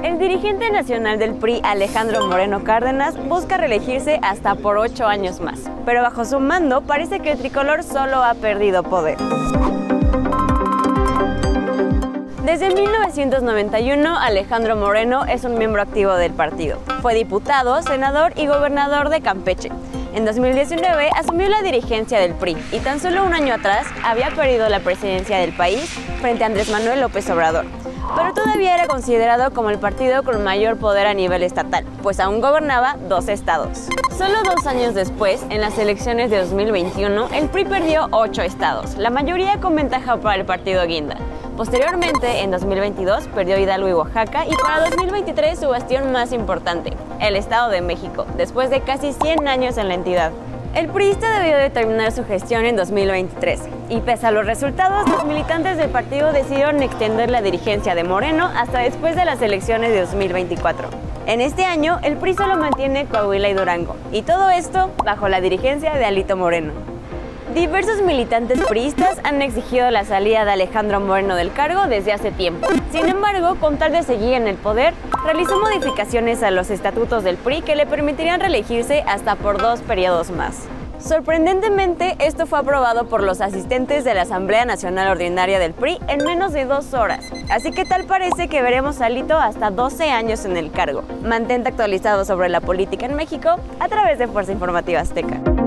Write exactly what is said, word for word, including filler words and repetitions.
El dirigente nacional del P R I, Alejandro Moreno Cárdenas, busca reelegirse hasta por ocho años más, pero bajo su mando parece que el tricolor solo ha perdido poder. Desde mil novecientos noventa y uno, Alejandro Moreno es un miembro activo del partido. Fue diputado, senador y gobernador de Campeche. En dos mil diecinueve asumió la dirigencia del P R I y tan solo un año atrás había perdido la presidencia del país frente a Andrés Manuel López Obrador. Pero todavía era considerado como el partido con mayor poder a nivel estatal, pues aún gobernaba dos estados. Solo dos años después, en las elecciones de dos mil veintiuno, el P R I perdió ocho estados, la mayoría con ventaja para el partido Guinda. Posteriormente, en dos mil veintidós, perdió Hidalgo y Oaxaca y para dos mil veintitrés su bastión más importante, el Estado de México, después de casi cien años en la entidad. El priista debió de terminar su gestión en dos mil veintitrés y pese a los resultados, los militantes del partido decidieron extender la dirigencia de Moreno hasta después de las elecciones de dos mil veinticuatro. En este año, el P R I solo mantiene Coahuila y Durango, y todo esto bajo la dirigencia de Alito Moreno. Diversos militantes priistas han exigido la salida de Alejandro Moreno del cargo desde hace tiempo. Sin embargo, con tal de seguir en el poder, realizó modificaciones a los estatutos del P R I que le permitirían reelegirse hasta por dos periodos más. Sorprendentemente, esto fue aprobado por los asistentes de la Asamblea Nacional Ordinaria del P R I en menos de dos horas. Así que tal parece que veremos a Alito hasta doce años en el cargo. Mantente actualizado sobre la política en México a través de Fuerza Informativa Azteca.